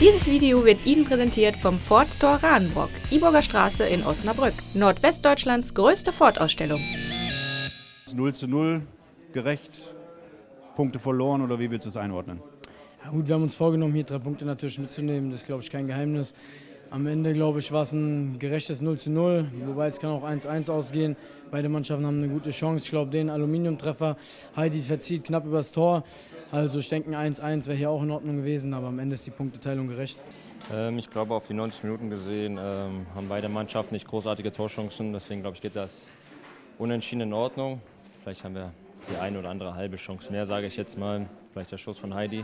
Dieses Video wird Ihnen präsentiert vom Ford Store Rahnenbrock, Iburger Straße in Osnabrück, Nordwestdeutschlands größte Ford-Ausstellung. 0:0, gerecht, Punkte verloren oder wie willst du es einordnen? Ja gut, wir haben uns vorgenommen, hier 3 Punkte natürlich mitzunehmen, das ist, glaube ich, kein Geheimnis. Am Ende, glaube ich, war es ein gerechtes 0:0, wobei es kann auch 1:1 ausgehen. Beide Mannschaften haben eine gute Chance. Ich glaube, den Aluminiumtreffer, Heidi verzieht knapp übers Tor. Also ich denke, ein 1:1 wäre hier auch in Ordnung gewesen, aber am Ende ist die Punkteteilung gerecht. Ich glaube, auf die 90 Minuten gesehen haben beide Mannschaften nicht großartige Torchancen. Deswegen glaube ich, geht das unentschieden in Ordnung. Vielleicht haben wir die eine oder andere halbe Chance mehr, sage ich jetzt mal. Vielleicht der Schuss von Heidi.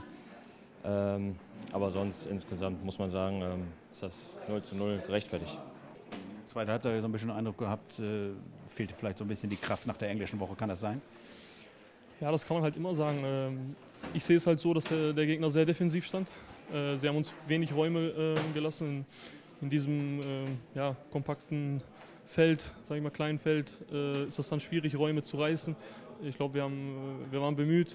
Aber sonst insgesamt muss man sagen, ist das 0:0 gerechtfertigt. Zweite Halbzeit habe ich so ein bisschen den Eindruck gehabt, fehlte vielleicht so ein bisschen die Kraft nach der englischen Woche, kann das sein? Ja, das kann man halt immer sagen. Ich sehe es halt so, dass der Gegner sehr defensiv stand. Sie haben uns wenig Räume gelassen. In diesem kompakten Feld, sage ich mal kleinen Feld, ist das dann schwierig, Räume zu reißen. Ich glaube, wir waren bemüht.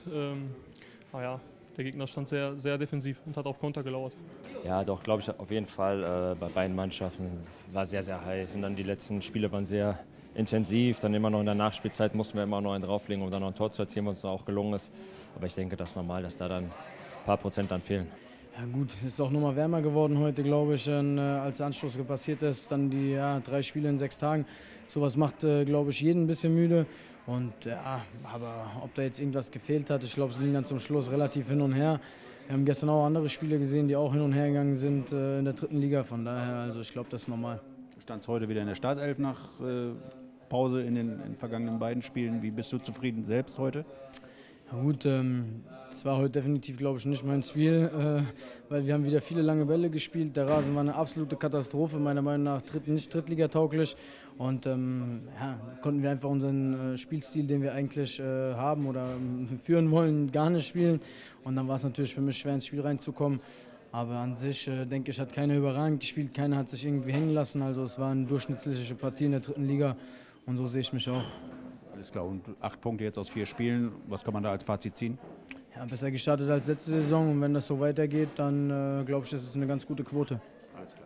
Der Gegner stand sehr, sehr defensiv und hat auf Konter gelauert. Ja, doch, glaube ich auf jeden Fall. Bei beiden Mannschaften war sehr, sehr heiß. Und dann die letzten Spiele waren sehr intensiv. Dann immer noch in der Nachspielzeit mussten wir immer noch einen drauflegen, um dann noch ein Tor zu erzielen, was uns auch gelungen ist. Aber ich denke, das ist normal, dass da dann ein paar Prozent dann fehlen. Ja gut, ist auch nochmal wärmer geworden heute, glaube ich, als der Anstoß passiert ist. Dann die 3 Spiele in 6 Tagen. Sowas macht, glaube ich, jeden ein bisschen müde. Und ja, aber ob da jetzt irgendwas gefehlt hat, ich glaube, es ging dann zum Schluss relativ hin und her. Wir haben gestern auch andere Spiele gesehen, die auch hin und her gegangen sind in der 3. Liga. Von daher, also ich glaube, das ist normal. Du standst heute wieder in der Startelf nach Pause in den vergangenen beiden Spielen. Wie bist du zufrieden selbst heute? Ja gut, es war heute definitiv, glaube ich, nicht mein Spiel, weil wir haben wieder viele lange Bälle gespielt. Der Rasen war eine absolute Katastrophe, meiner Meinung nach nicht drittligatauglich. Und konnten wir einfach unseren Spielstil, den wir eigentlich haben oder führen wollen, gar nicht spielen. Und dann war es natürlich für mich schwer, ins Spiel reinzukommen. Aber an sich, denke ich, hat keiner überragend gespielt, keiner hat sich irgendwie hängen lassen. Also es war eine durchschnittliche Partie in der 3. Liga und so sehe ich mich auch. Alles klar, und 8 Punkte jetzt aus 4 Spielen, was kann man da als Fazit ziehen? Ja, besser gestartet als letzte Saison und wenn das so weitergeht, dann glaube ich, das ist eine ganz gute Quote. Alles klar.